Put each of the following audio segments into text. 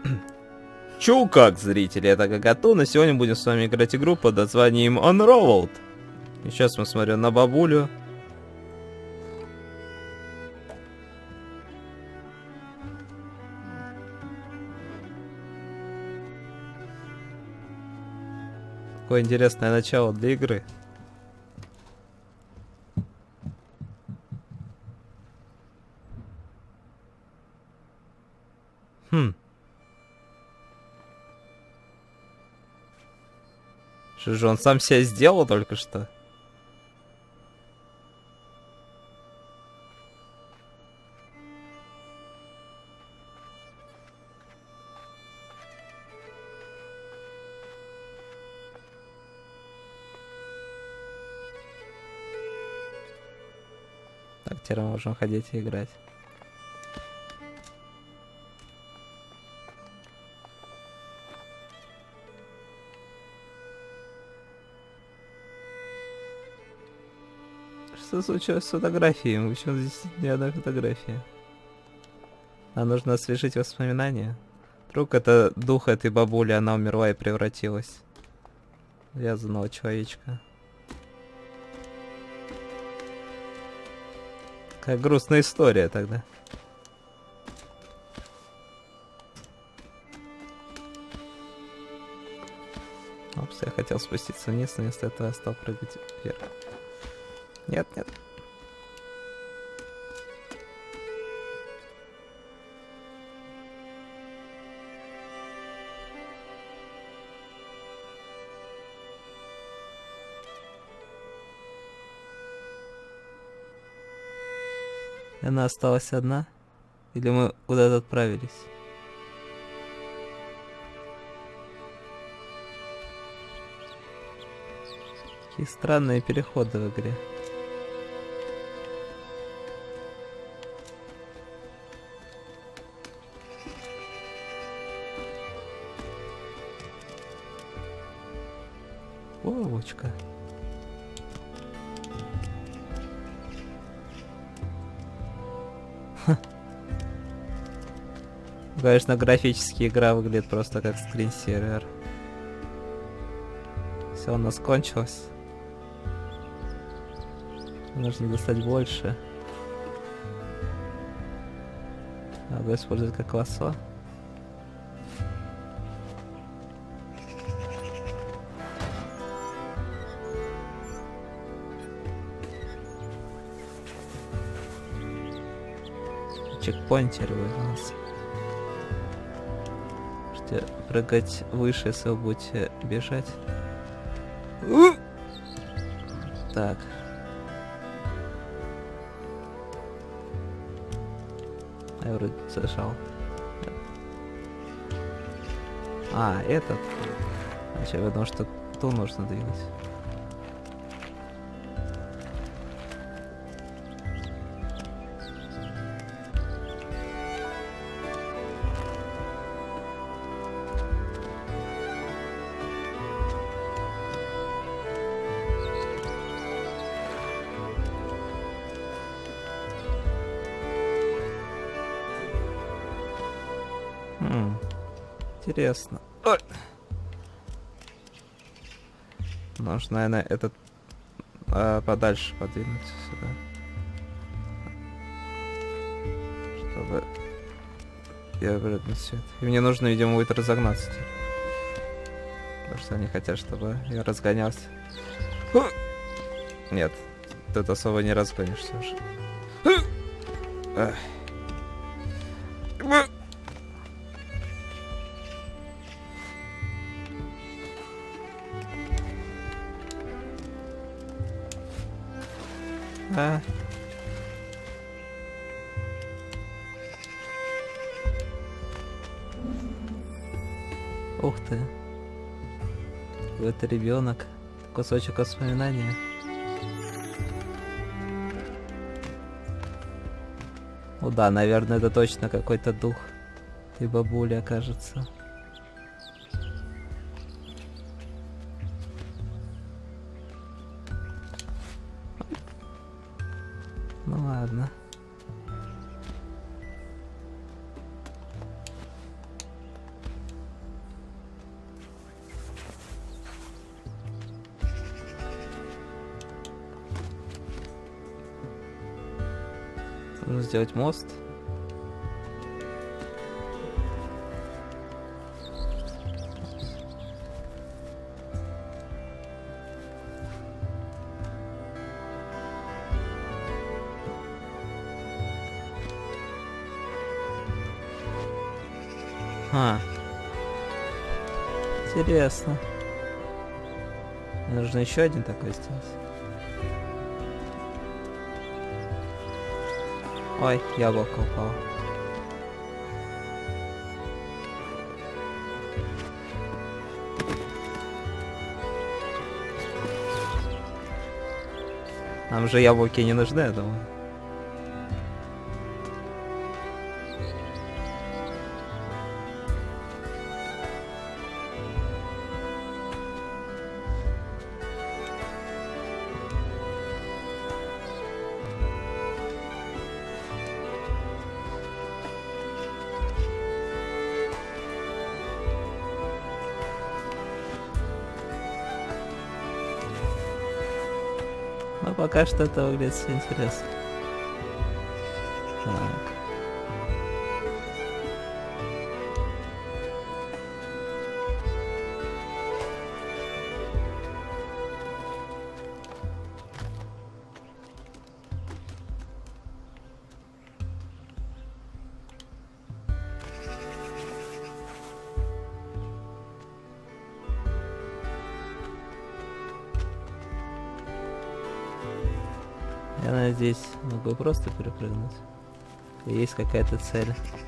Чу как, зрители, это Гагатун, и сегодня будем с вами играть игру под названием Unraveled. И сейчас мы смотрим на бабулю. Какое интересное начало для игры. Что же он сам себя сделал только что? Так, теперь мы можем ходить и играть. Что случилось с фотографией? Почему здесь ни одной фотографии? А нужно освежить воспоминания. Вдруг это дух этой бабули, она умерла и превратилась в вязаного человечка. Какая грустная история тогда. Опс, я хотел спуститься вниз, но вместо этого я стал прыгать вверх. Нет, нет. Она осталась одна? Или мы куда-то отправились? Какие странные переходы в игре. Вовочка. Конечно, графически игра выглядит просто как скринсейвер. Все, у нас кончилось. Нужно достать больше. Надо использовать как лассо. Чекпоинтер вырвался. Можете прыгать выше, если вы будете бежать. Так. Я вроде зажал. А, этот. Вообще, потому что ту нужно двигать. Интересно. Ой. Нужно, наверное, этот подальше подвинуть сюда. Чтобы я выровнять свет. И мне нужно, видимо, будет разогнаться. Потому что они хотят, чтобы я разгонялся. Нет, тут особо не разгонишься уже. Ух ты. Это ребенок. Кусочек воспоминания. Ну да, наверное, это точно какой-то дух. И бабуля, кажется. Ну ладно. Нужно сделать мост. Интересно. Мне нужно еще один такой сделать. Ой, яблоко упало. Нам же яблоки не нужны, я думаю. Но пока что это выглядит все интересно. Так. Я надеюсь, могу просто перепрыгнуть. Есть какая-то цель.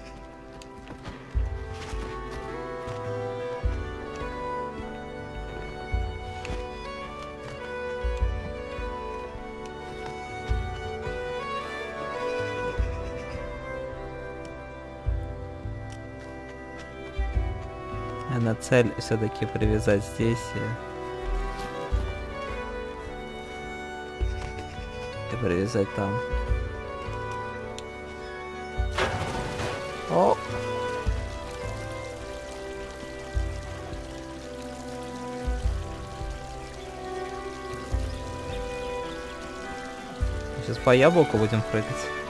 На цель все-таки привязать здесь и привязать там. О! Сейчас по яблоку будем прыгать.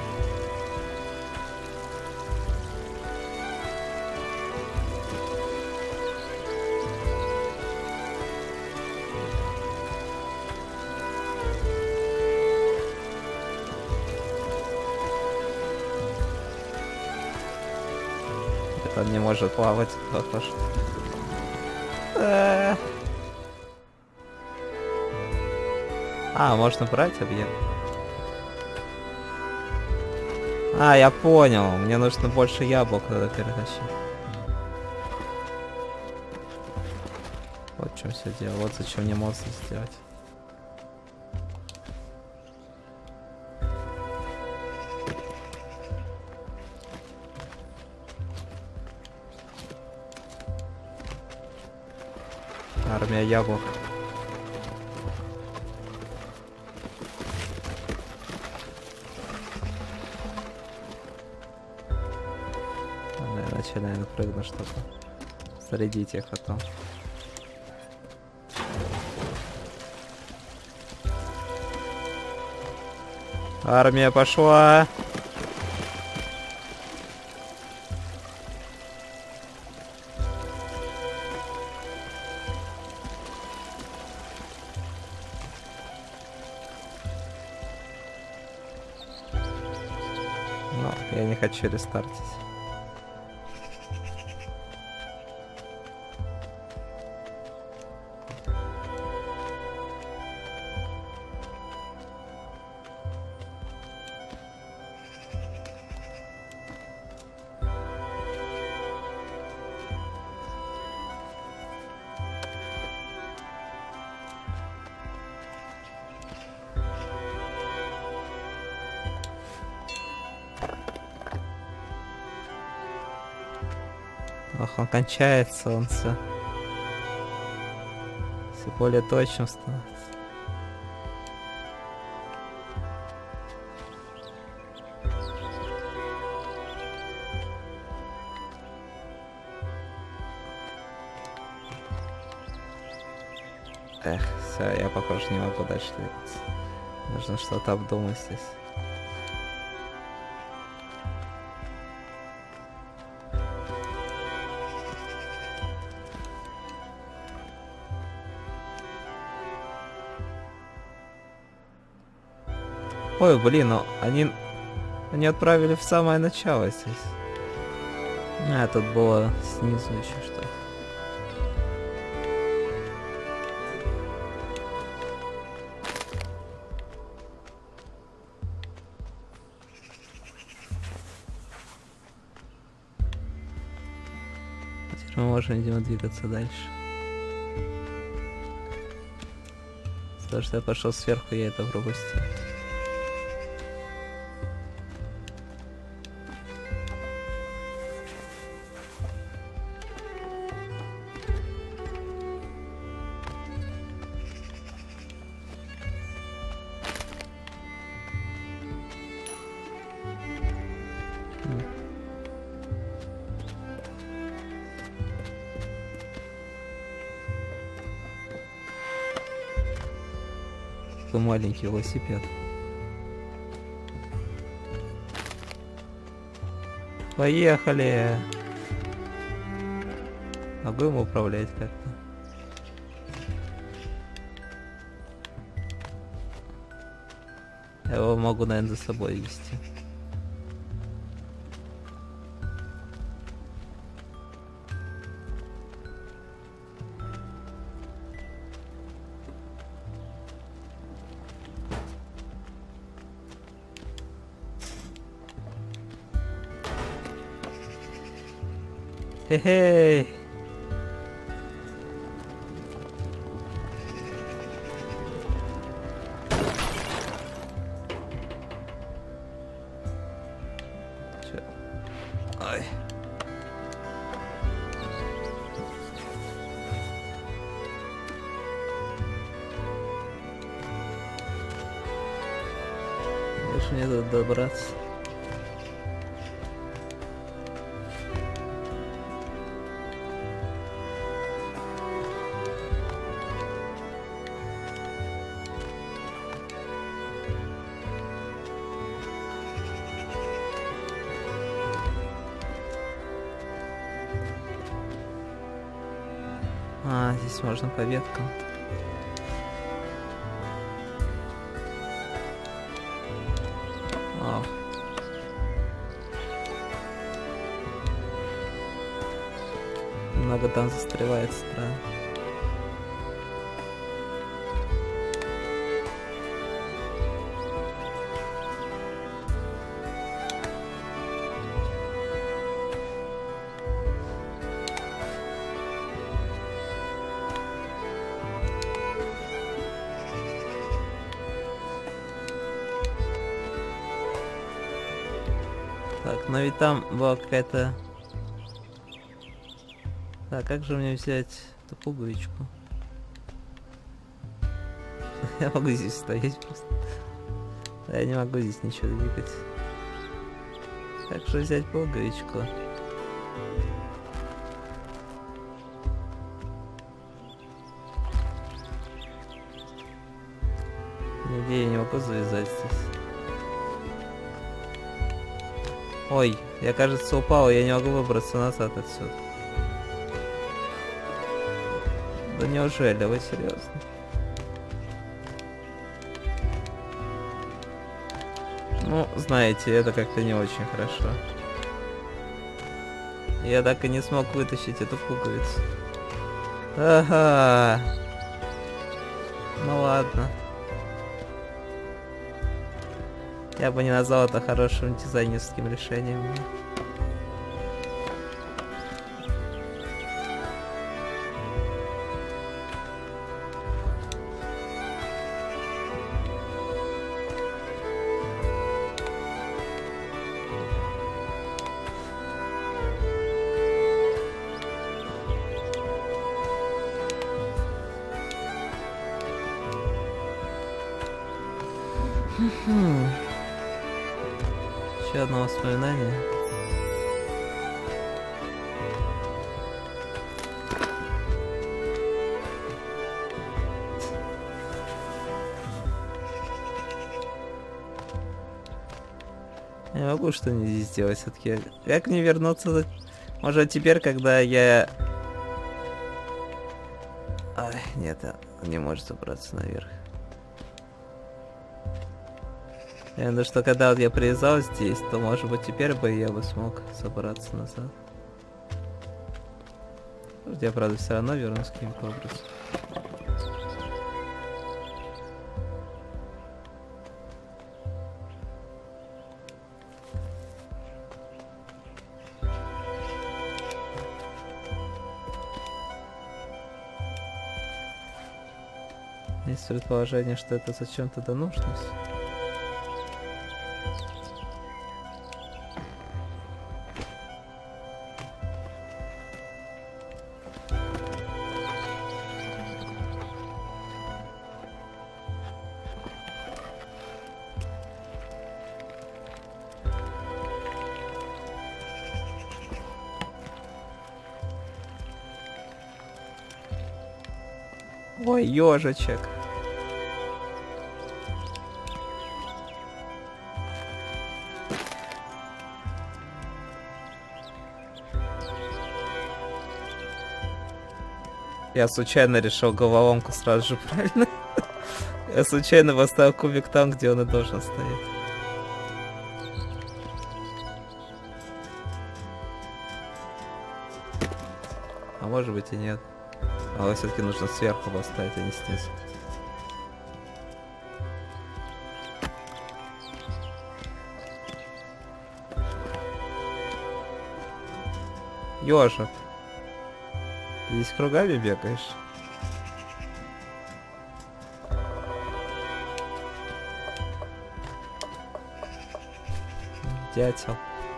Он не может плавать, похож. Можно брать объект. Я понял. Мне нужно больше яблок надо перетащить. Вот в чем все дело. Вот зачем мне мост сделать. Армия яблок. Я наверное, прыгну, чтобы зарядить их, а то. Армия пошла. Но я не хочу рестартить. Ох, он кончается, он все более точным становится. Эх, все, я, похоже, не могу дальше двигаться. Нужно что-то обдумать здесь. Ой, блин, ну они отправили в самое начало здесь. А, тут было снизу еще что-то. Теперь мы можем, видимо, двигаться дальше. Потому что я пошел сверху, я это пропустил. Такой маленький велосипед. Поехали! Могу им управлять как-то? Я его могу, наверное, за собой вести. Хе-хей! Чё? Ой. Лучше мне тут добраться. А, здесь можно по веткам. Вау. Много там застревает, странно. Так, но ведь там была какая-то... Так, как же мне взять эту пуговичку? Я могу здесь стоять просто. Да, я не могу здесь ничего двигать. Как же взять пуговичку? Нигде я не могу завязать здесь. Ой, я, кажется, упал, я не могу выбраться назад отсюда. Да неужели, вы серьезно? Ну, знаете, это как-то не очень хорошо. Я так и не смог вытащить эту пуговицу. Ага. Ну ладно. Я бы не назвал это хорошим дизайнерским решением. Еще одно воспоминание. Я могу что-нибудь здесь сделать все-таки. Как мне вернуться? Может, теперь, когда я... Ай, нет, он не может забраться наверх. Я думаю, что когда вот я привязал здесь, то может быть теперь бы я бы смог собраться назад. Я, правда, все равно вернусь к ним по образу. Есть предположение, что это зачем-то да нужно. Ой, ежичек. Я случайно решил головоломку сразу же, правильно? Я случайно поставил кубик там, где он и должен стоять. А может быть и нет. А все-таки нужно сверху поставить, а не снизу. Ёжик. Ты здесь кругами бегаешь? Дятел.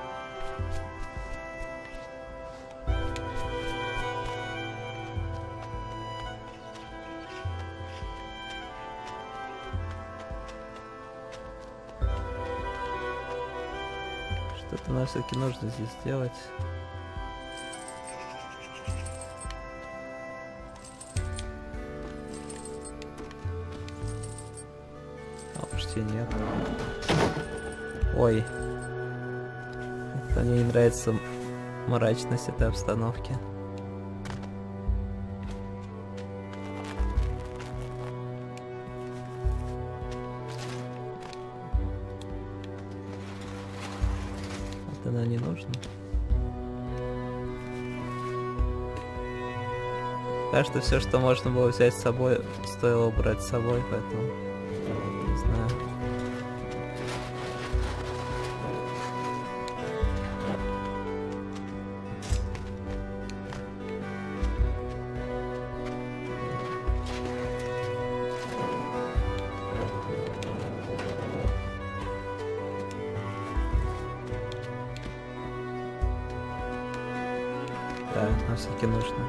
Что-то нам все-таки нужно здесь сделать. А почти нет. Ой. Мне не нравится мрачность этой обстановки. Это нам не нужно. Кажется, все, что можно было взять с собой, стоило брать с собой, поэтому не знаю. Да, нам все-таки нужно.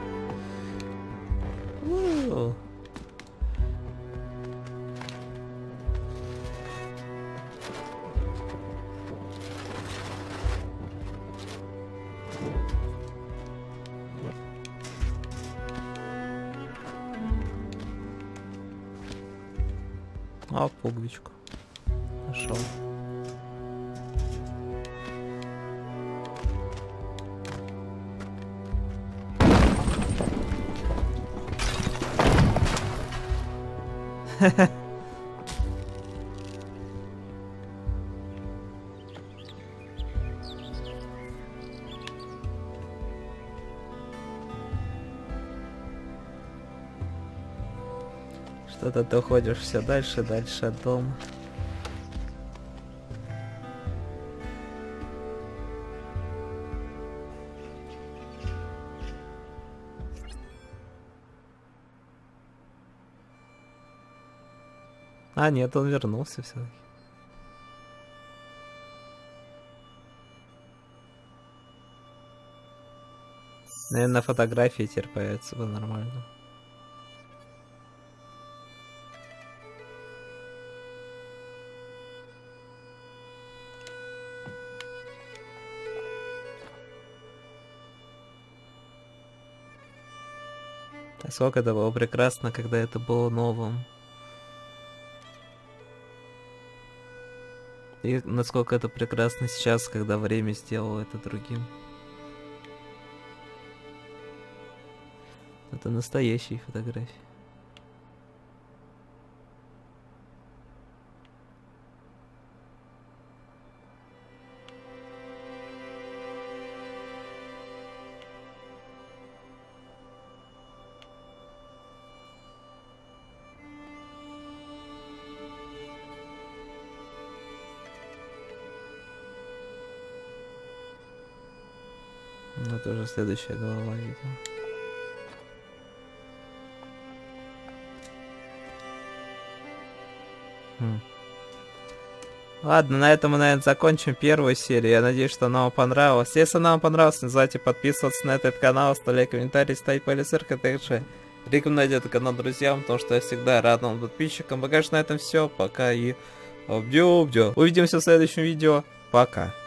А, пуговичку. Нашел. Что-то ты уходишь все дальше и дальше от дома. А, нет, он вернулся все-таки. Наверное, на фотографии теперь появится бы нормально. А сколько это было прекрасно, когда это было новым. И насколько это прекрасно сейчас, когда время сделало это другим. Это настоящие фотографии. Это уже следующая голова, видимо. Ладно, на этом мы, наверное, закончим первую серию. Я надеюсь, что она вам понравилась. Если она вам понравилась, не забывайте подписываться на этот канал, оставлять комментарии, ставить палец вверх, а также рекомендуйте этот канал друзьям, потому что я всегда рад новым подписчикам. Пока что на этом все. Пока и увидимся в следующем видео. Пока.